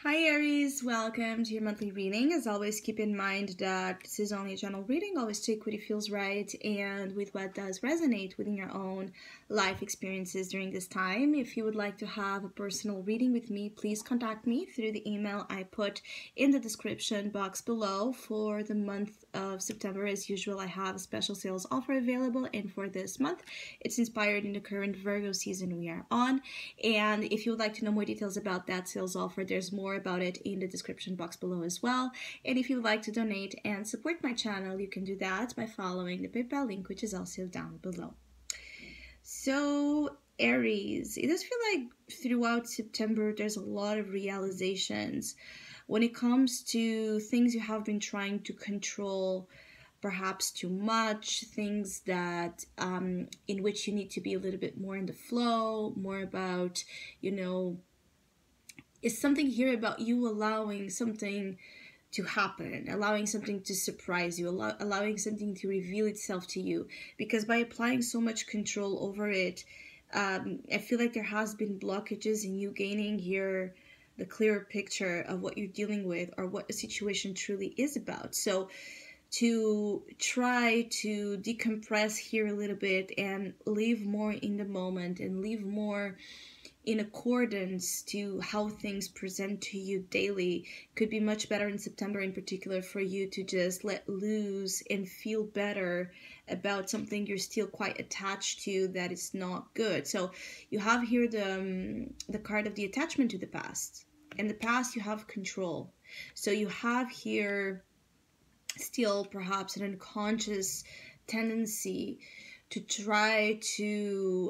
Hi Aries, welcome to your monthly reading. As always, keep in mind that this is only a general reading. Always take what feels right and with what does resonate within your own life experiences during this time. If you would like to have a personal reading with me, please contact me through the email I put in the description box below. For the month of September, as usual, I have a special sales offer available, and for this month, it's inspired in the current Virgo season we are on. And if you would like to know more details about that sales offer, there's more about it in the description box below as well. And if you would like to donate and support my channel, you can do that by following the PayPal link, which is also down below. So Aries, it does feel like throughout September there's a lot of realizations when it comes to things you have been trying to control, perhaps too much, things that in which you need to be a little bit more in the flow, more about, is something here about you allowing something to happen, allowing something to surprise you, allowing something to reveal itself to you. Because by applying so much control over it, I feel like there has been blockages in you gaining here the clearer picture of what you're dealing with or what the situation truly is about. So to try to decompress here a little bit and live more in the moment and live more in accordance to how things present to you daily could be much better in September, in particular for you to just let loose and feel better about something you're still quite attached to that is not good. So you have here the card of the attachment to the past. In the past you have control. So you have here still perhaps an unconscious tendency to try to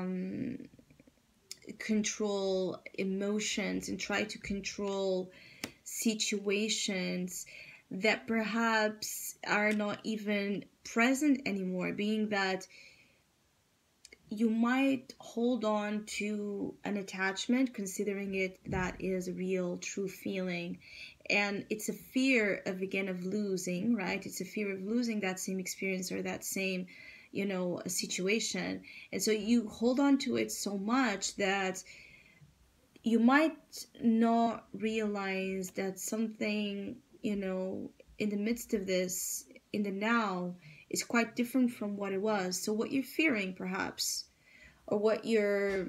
control emotions and try to control situations that perhaps are not even present anymore, being that you might hold on to an attachment considering it that is a real true feeling, and it's a fear of, again, of losing, right? It's a fear of losing that same experience or that same a situation. And so you hold on to it so much that you might not realize that something, in the midst of this, in the now, is quite different from what it was. So what you're fearing perhaps, or what you're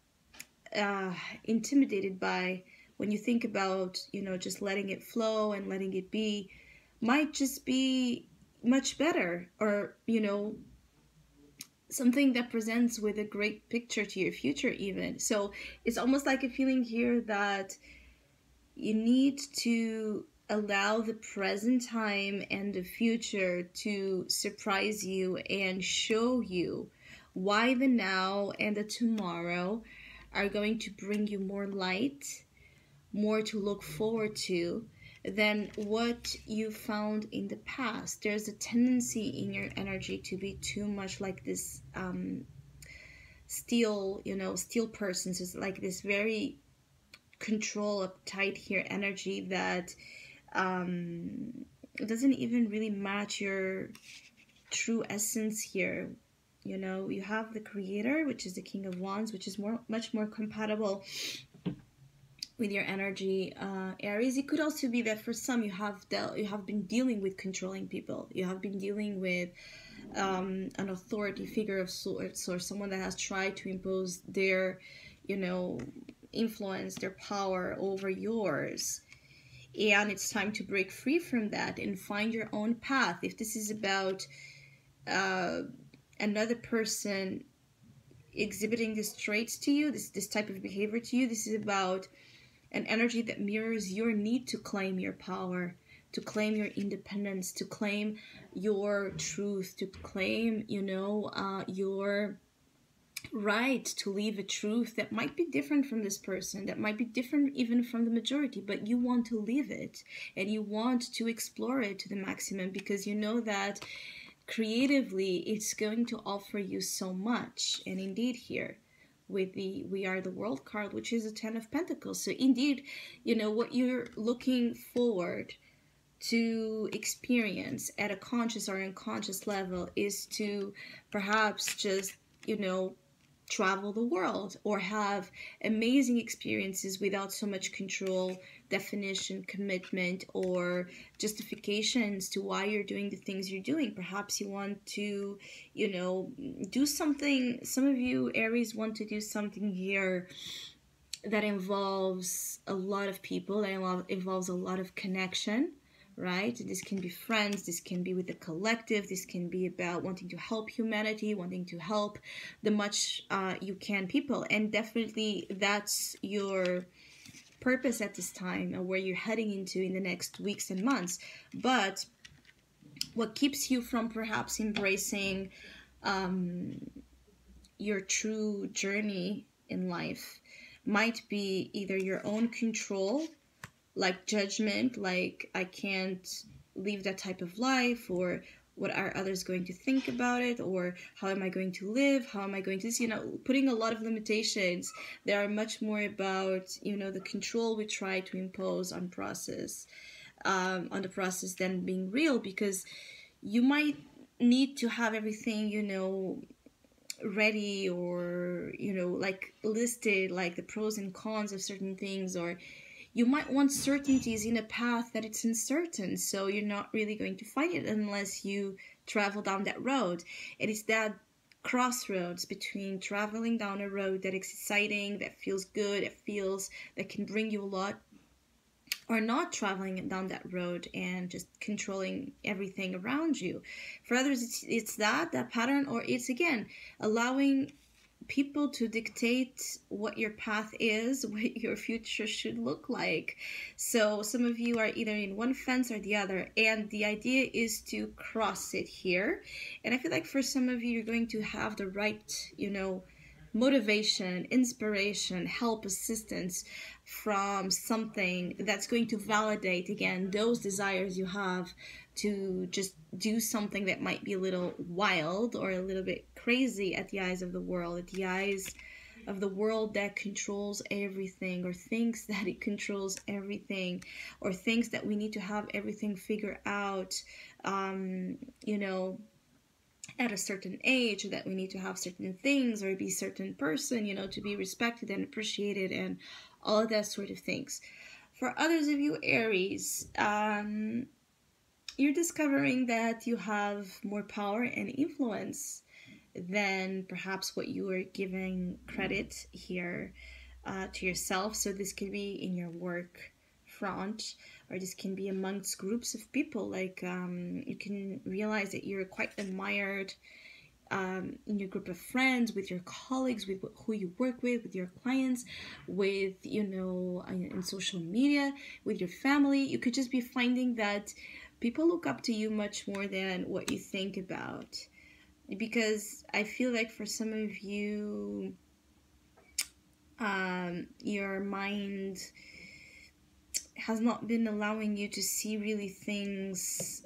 intimidated by when you think about, just letting it flow and letting it be, might just be much better, or, something that presents with a great picture to your future even. So it's almost like a feeling here that you need to allow the present time and the future to surprise you and show you why the now and the tomorrow are going to bring you more light, more to look forward to than what you found in the past. There's a tendency in your energy to be too much like this steel person. So it's like this very control, uptight here energy that doesn't even really match your true essence here. You have the Creator, which is the King of Wands, which is much more compatible with your energy, Aries. It could also be that for some you have been dealing with controlling people. You have been dealing with an authority figure of sorts, or someone that has tried to impose their, influence, their power over yours. And it's time to break free from that and find your own path. If this is about another person exhibiting these traits to you, this type of behavior to you, this is about an energy that mirrors your need to claim your power, to claim your independence, to claim your truth, to claim, your right to live a truth that might be different from this person, that might be different even from the majority, but you want to live it and you want to explore it to the maximum because you know that creatively it's going to offer you so much. And indeed here, with the We Are the World card, which is a 10 of Pentacles. So indeed, what you're looking forward to experience at a conscious or unconscious level is to perhaps just, travel the world or have amazing experiences without so much control, definition, commitment, or justifications to why you're doing the things you're doing. Perhaps you want to, do something. Some of you Aries want to do something here that involves a lot of people, that involves a lot of connection, right? This can be friends, this can be with the collective, this can be about wanting to help humanity, wanting to help the much you can people. And definitely that's your purpose at this time and where you're heading into in the next weeks and months. But what keeps you from perhaps embracing your true journey in life might be either your own control, like judgment, like I can't live that type of life, or what are others going to think about it, or how am I going to live, how am I going to this, putting a lot of limitations. They are much more about, the control we try to impose on the process than being real, because you might need to have everything, ready, or like listed, like the pros and cons of certain things, or you might want certainties in a path that it's uncertain, so you're not really going to find it unless you travel down that road. It is that crossroads between traveling down a road that is exciting, that feels good, that can bring you a lot, or not traveling down that road and just controlling everything around you. For others, it's that pattern, or it's again allowing people to dictate what your path is, what your future should look like. So some of you are either in one fence or the other, and the idea is to cross it here. And I feel like for some of you, you're going to have the right, motivation, inspiration, help, assistance from something that's going to validate again those desires you have to just do something that might be a little wild or a little bit crazy at the eyes of the world, at the eyes of the world that controls everything, or thinks that it controls everything, or thinks that we need to have everything figured out, at a certain age, that we need to have certain things or be a certain person, to be respected and appreciated and all of that sort of things. For others of you Aries, you're discovering that you have more power and influence than perhaps what you were giving credit here to yourself. So this could be in your work front, or this can be amongst groups of people. Like you can realize that you're quite admired in your group of friends, with your colleagues, with who you work with your clients, with, in social media, with your family. You could just be finding that people look up to you much more than what you think about. Because I feel like for some of you, your mind has not been allowing you to see really things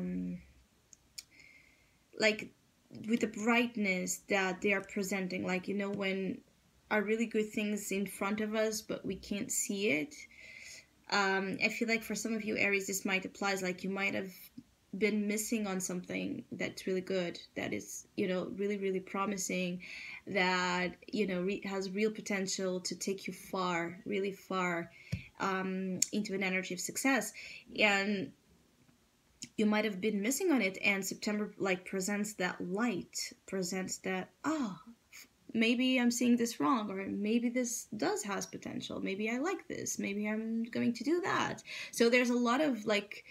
like with the brightness that they are presenting. Like, when are really good things in front of us but we can't see it. I feel like for some of you Aries, this might apply. Like you might have been missing on something that's really good, that is, really, really promising, that, has real potential to take you far, really far, into an energy of success. And you might have been missing on it, and September presents that light, presents that, maybe I'm seeing this wrong, or maybe this does has potential, maybe I like this, maybe I'm going to do that. So there's a lot of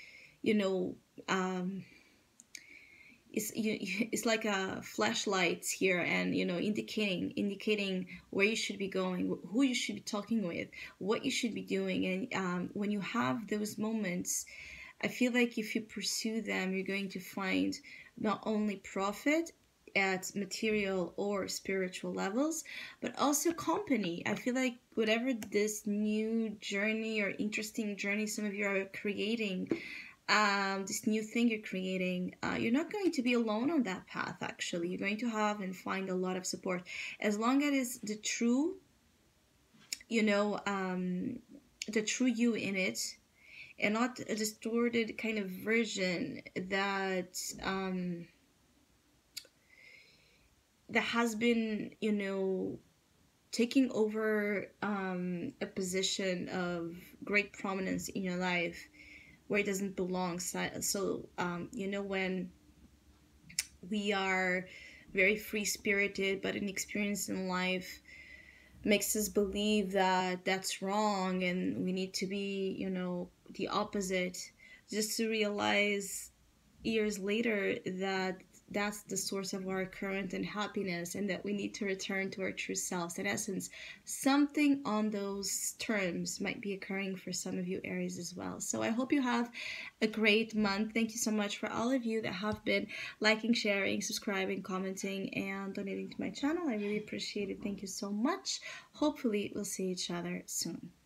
it's like a flashlights here, and indicating where you should be going, who you should be talking with, what you should be doing. And when you have those moments, I feel like if you pursue them, you're going to find not only profit at material or spiritual levels, but also company. I feel like whatever this new journey or interesting journey some of you are creating, this new thing you're creating, you're not going to be alone on that path. Actually, you're going to have and find a lot of support, as long as it's the true, the true you in it, and not a distorted kind of version that that has been, taking over a position of great prominence in your life where it doesn't belong. So, when we are very free spirited but inexperienced in life, makes us believe that that's wrong and we need to be, the opposite, just to realize years later that that's the source of our current unhappiness and that we need to return to our true selves. In essence, something on those terms might be occurring for some of you Aries as well. So I hope you have a great month. Thank you so much for all of you that have been liking, sharing, subscribing, commenting, and donating to my channel. I really appreciate it. Thank you so much. Hopefully we'll see each other soon.